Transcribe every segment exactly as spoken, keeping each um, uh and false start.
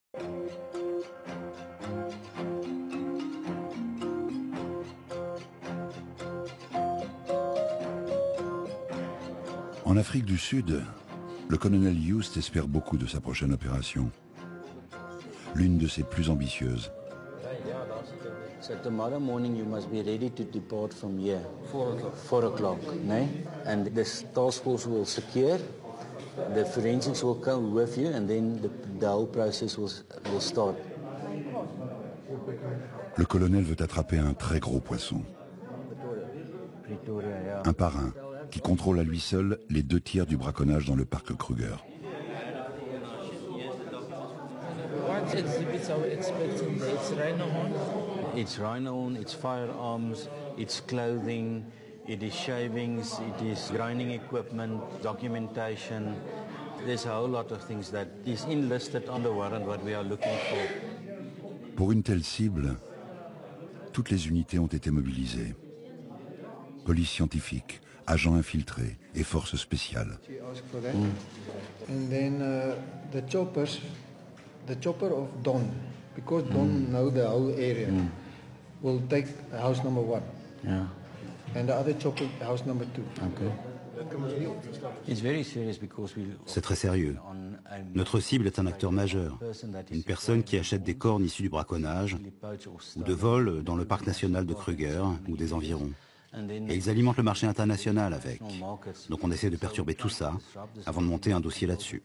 En Afrique du Sud, le colonel Youst espère beaucoup de sa prochaine opération. L'une de ses plus ambitieuses. So tomorrow morning you must be ready to depart from here. Four o'clock. Four o'clock, no? And the task force will secure. The forensics will come with you, and then the, the whole process will, will start. Le colonel veut attraper un très gros poisson. Un parrain qui contrôle à lui seul les deux tiers du braconnage dans le parc Kruger. What exhibits are we expecting? It's rhino horn. It's rhino horn, it's firearms, it's clothing, it is shavings, it is grinding equipment, documentation. There's a whole lot of things that is enlisted on the warrant what we are looking for. Pour une telle cible, toutes les unités ont été mobilisées. Police scientifique, agents infiltrés et forces spéciales. Mm. And then uh, the choppers, the chopper of Don, because Don mm. know the whole area, mm. will take house number one. Yeah. And the other chopper, house number two. Okay. C'est très sérieux. Notre cible est un acteur majeur, une personne qui achète des cornes issues du braconnage ou de vol dans le parc national de Kruger ou des environs. Et ils alimentent le marché international avec. Donc on essaie de perturber tout ça avant de monter un dossier là-dessus.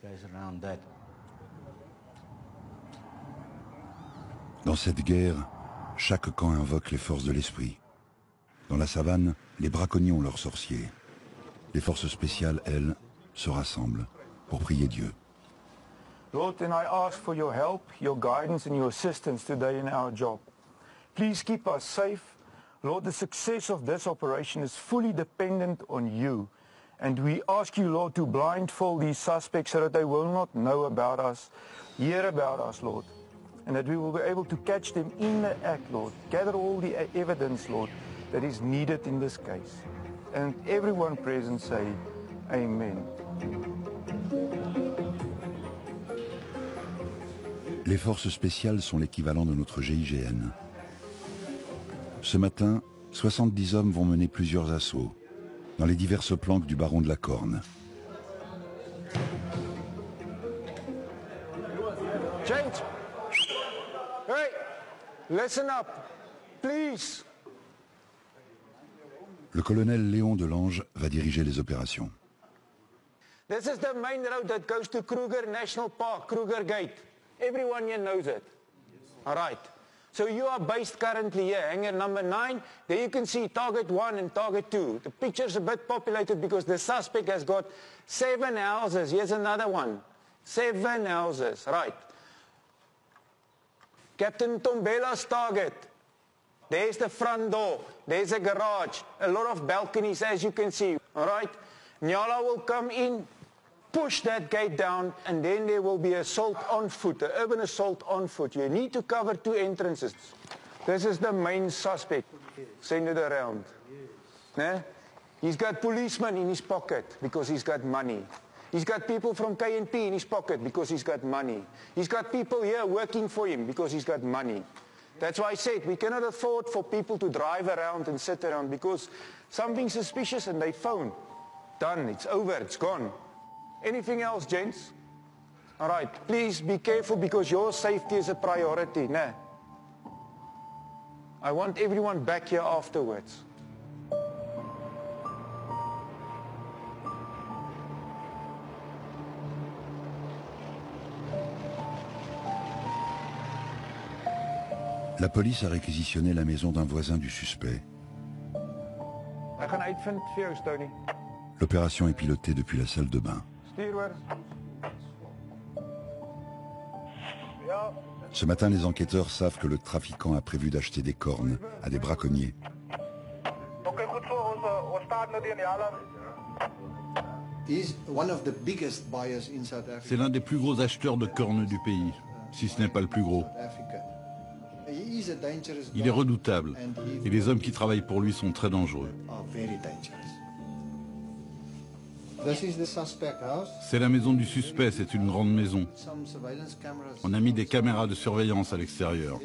Dans cette guerre, chaque camp invoque les forces de l'esprit. Dans la savane, les braconniers ont leurs sorciers. Les forces spéciales, elles, se rassemblent pour prier Dieu. Lord, and I ask for your help, your guidance and your assistance today in our job. Please keep us safe. Lord, the success of this operation is fully dependent on you. And we ask you, Lord, to blindfold these suspects so that they will not know about us, hear about us, Lord. And that we will be able to catch them in the act, Lord. Gather all the evidence, Lord, that is needed in this case. And everyone present say, Amen. Les forces spéciales sont l'équivalent de notre G I G N. Ce matin, soixante-dix hommes vont mener plusieurs assauts dans les diverses planques du baron de la Corne. Change. Hey, listen up, please. Le colonel Léon Delange va diriger les opérations. This is the main road that goes to Kruger National Park, Kruger Gate. Everyone here knows it. All right. So you are based currently here, hangar number nine. There you can see target one and target two. The picture's a bit populated because the suspect has got seven houses. Here's another one. Seven houses, right. Captain Tombella's target. There's the front door. There's a garage. A lot of balconies, as you can see. All right? Nyala will come in, push that gate down, and then there will be assault on foot, an urban assault on foot. You need to cover two entrances. This is the main suspect. Send it around. Né? He's got policemen in his pocket because he's got money. He's got people from K N P in his pocket because he's got money. He's got people here working for him because he's got money. That's why I said we cannot afford for people to drive around and sit around because something suspicious and they phone. Done, it's over, it's gone. Anything else, gents? All right, please be careful because your safety is a priority. Nah. I want everyone back here afterwards. La police a réquisitionné la maison d'un voisin du suspect. L'opération est pilotée depuis la salle de bain. Ce matin, les enquêteurs savent que le trafiquant a prévu d'acheter des cornes à des braconniers. C'est l'un des plus gros acheteurs de cornes du pays, si ce n'est pas le plus gros. Il est redoutable et les hommes qui travaillent pour lui sont très dangereux. C'est la maison du suspect, c'est une grande maison. On a mis des caméras de surveillance à l'extérieur.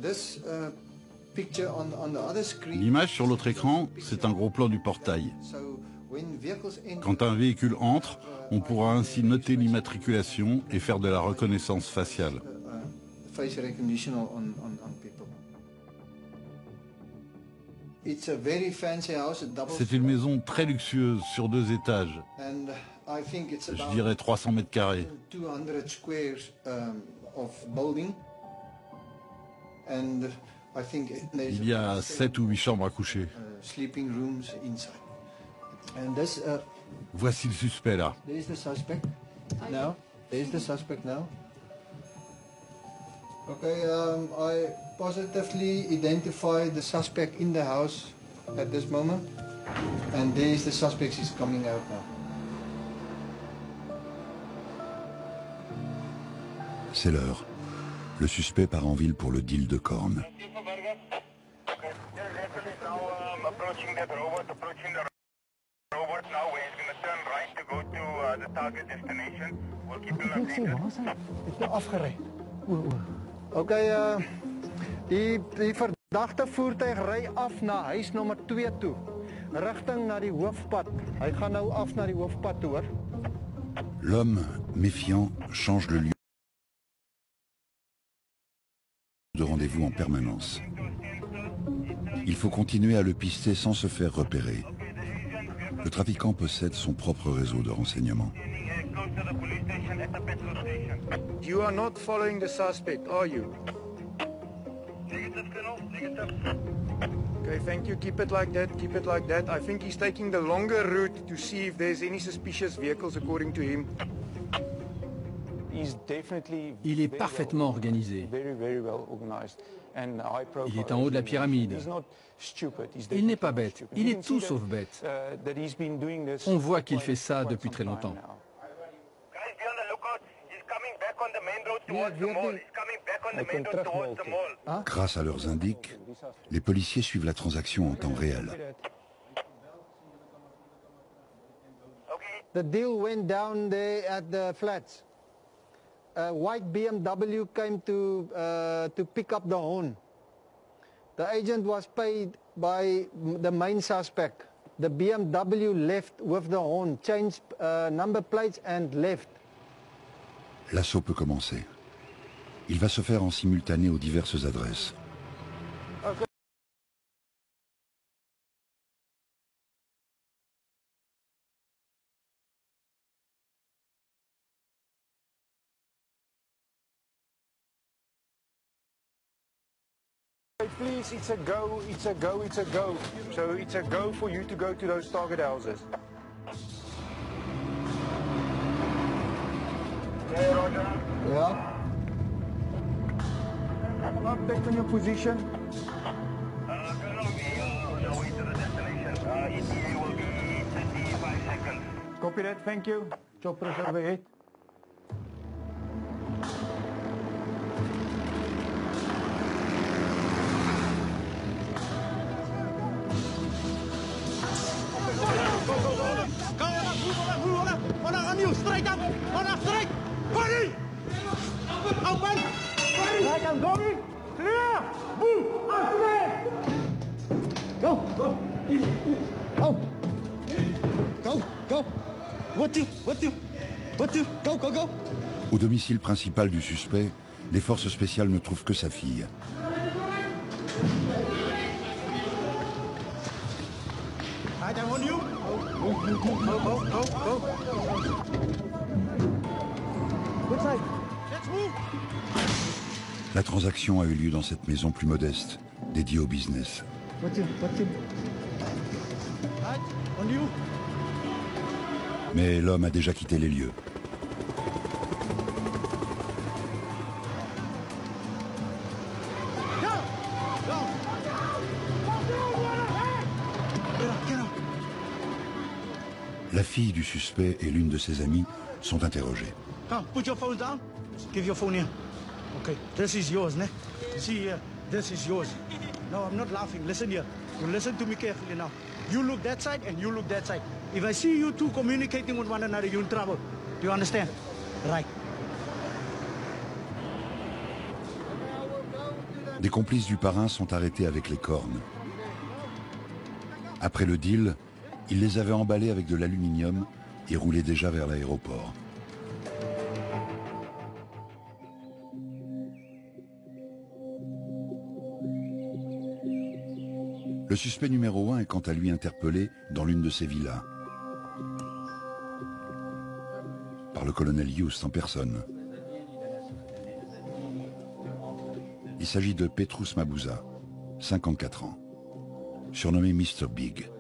L'image sur l'autre écran, c'est un gros plan du portail. Quand un véhicule entre, on pourra ainsi noter l'immatriculation et faire de la reconnaissance faciale. C'est une maison très luxueuse sur deux étages. Je dirais trois cents mètres carrés. Il y a sept ou huit chambres à coucher. Voici le suspect là. Okay, um, I positively identify the suspect in the house at this moment, and there is the suspect. He's coming out now. C'est l'heure. Le suspect part en ville pour le deal de cornes. Oké, uh, die, die verdachte voertuig ry af na huis nommer twee toe, rigting na die hoofpad. Hy gaan nou af na die hoofpad toe, hoor. L'homme, méfiant, change le lieu de rendez-vous en permanence. Il faut continuer à le pister sans se faire repérer. Le trafiquant possède son propre réseau de renseignements. You are not following the suspect, are you? Okay, thank you. Keep it like that. Keep it like that. I think he's taking the longer route to see if there's any suspicious vehicles, according to him. Il est parfaitement organisé. Il est en haut de la pyramide. Il n'est pas bête. Il est tout sauf bête. On voit qu'il fait ça depuis très longtemps. Grâce à leurs indices, les policiers suivent la transaction en temps réel. The deal went down there at the flats. A white B M W came to uh, to pick up the horn. The agent was paid by the main suspect. The B M W left with the horn, changed uh, number plates and left. L'assaut peut commencer. Il va se faire en simultané aux diverses adresses. Okay. Please, it's a go, it's a go, it's a go. So it's a go for you to go to those target houses. Yeah. Update on your position. Uh, currently on the way to the destination. Uh, E T A will be thirty-five seconds. Copy that, thank you. Chopper is overhead. Straight up! On a straight! Hurry! Open! Right, I'm going! Clear! Move! After Go! Go! Go! Go! Go! What you? What you? What you? Go! Go! Go! Au domicile principal du suspect, les forces spéciales ne trouvent que sa fille. Right, I'm on you! Go! Go! Go! Go! Go! Good side. Let's move! La transaction a eu lieu dans cette maison plus modeste, dédiée au business. What you? What you? Right, on you! Mais l'homme a déjà quitté les lieux. La fille du suspect et l'une de ses amies sont interrogées. Come, put your phone down. Give your phone here. Okay, this is yours, ne? See here, this is yours. No, I'm not laughing. Listen here. You listen to me carefully now. You look that side and you look that side. If I see you two communicating with one another, you're in trouble. Do you understand? Right. Des complices du parrain sont arrêtés avec les cornes. Après le deal, il les avait emballés avec de l'aluminium et roulait déjà vers l'aéroport. Le suspect numéro un est quant à lui interpellé dans l'une de ses villas par le colonel Youst en personne. Il s'agit de Petrus Mabouza, cinquante-quatre ans, surnommé mister Big.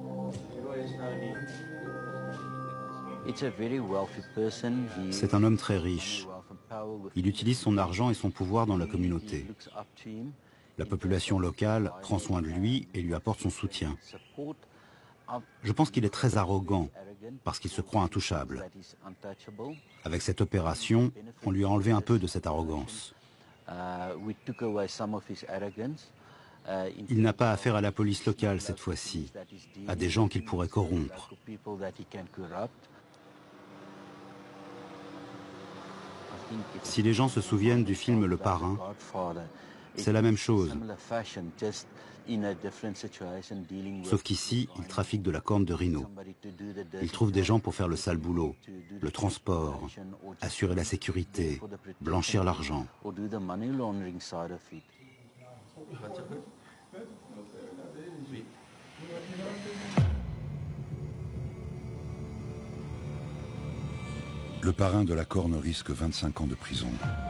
C'est un homme très riche. Il utilise son argent et son pouvoir dans la communauté. La population locale prend soin de lui et lui apporte son soutien. Je pense qu'il est très arrogant parce qu'il se croit intouchable. Avec cette opération, on lui a enlevé un peu de cette arrogance. Il n'a pas affaire à la police locale cette fois-ci, à des gens qu'il pourrait corrompre. Si les gens se souviennent du film Le Parrain, c'est la même chose. Sauf qu'ici, il trafique de la corne de rhino. Il trouve des gens pour faire le sale boulot, le transport, assurer la sécurité, blanchir l'argent. Le parrain de la corne risque vingt-cinq ans de prison.